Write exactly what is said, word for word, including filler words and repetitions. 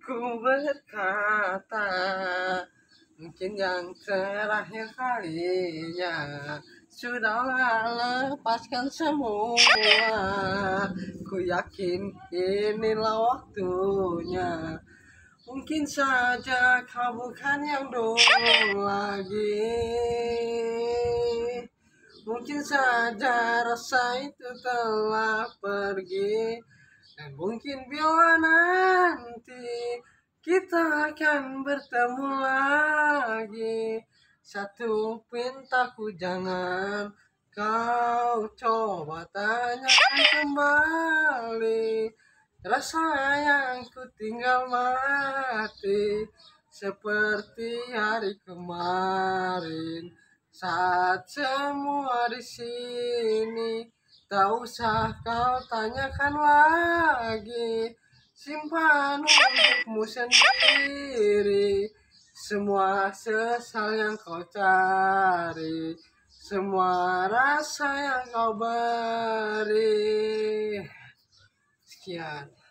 Ku berkata, mungkin yang terakhir kalinya. Sudahlah, lepaskan semua. Ku yakin inilah waktunya. Mungkin saja kau bukan yang dulu lagi. Mungkin saja rasa itu telah pergi. Dan mungkin bila nanti kita akan bertemu lagi, satu pintaku jangan kau coba tanyakan kembali. Rasa yang ku tinggal mati seperti hari kemarin. Saat semua di sini, tak usah kau tanyakan lagi. Simpan untukmu sendiri semua sesal yang kau cari, semua rasa yang kau beri. Sekian.